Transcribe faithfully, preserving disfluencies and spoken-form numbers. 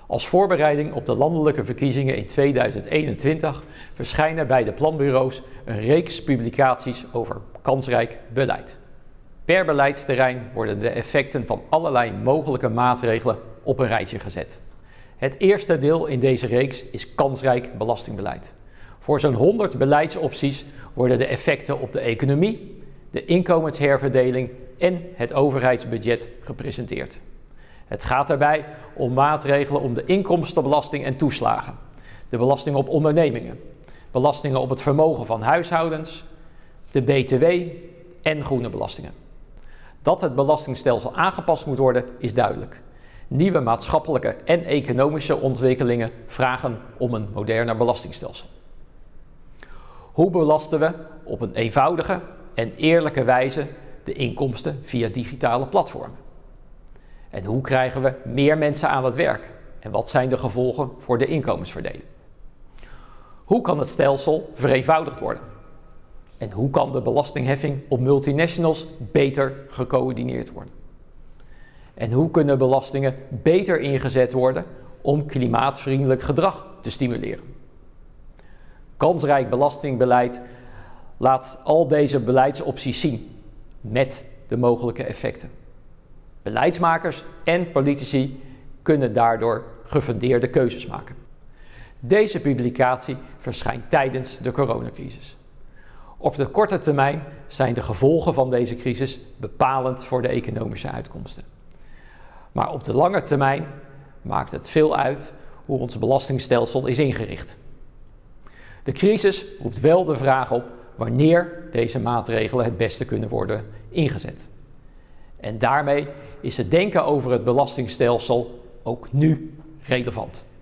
Als voorbereiding op de landelijke verkiezingen in tweeduizend eenentwintig verschijnen bij de planbureaus een reeks publicaties over kansrijk beleid. Per beleidsterrein worden de effecten van allerlei mogelijke maatregelen op een rijtje gezet. Het eerste deel in deze reeks is kansrijk belastingbeleid. Voor zo'n honderd beleidsopties worden de effecten op de economie, de inkomensherverdeling en het overheidsbudget gepresenteerd. Het gaat daarbij om maatregelen om de inkomstenbelasting en toeslagen, de belasting op ondernemingen, belastingen op het vermogen van huishoudens, de B T W en groene belastingen. Dat het belastingstelsel aangepast moet worden is duidelijk. Nieuwe maatschappelijke en economische ontwikkelingen vragen om een moderner belastingstelsel. Hoe belasten we op een eenvoudige en eerlijke wijze de inkomsten via digitale platformen? En hoe krijgen we meer mensen aan het werk? En wat zijn de gevolgen voor de inkomensverdeling? Hoe kan het stelsel vereenvoudigd worden? En hoe kan de belastingheffing op multinationals beter gecoördineerd worden? En hoe kunnen belastingen beter ingezet worden om klimaatvriendelijk gedrag te stimuleren? Kansrijk belastingbeleid laat al deze beleidsopties zien met de mogelijke effecten. Beleidsmakers en politici kunnen daardoor gefundeerde keuzes maken. Deze publicatie verschijnt tijdens de coronacrisis. Op de korte termijn zijn de gevolgen van deze crisis bepalend voor de economische uitkomsten. Maar op de lange termijn maakt het veel uit hoe ons belastingstelsel is ingericht. De crisis roept wel de vraag op wanneer deze maatregelen het beste kunnen worden ingezet. En daarmee is het denken over het belastingstelsel ook nu relevant.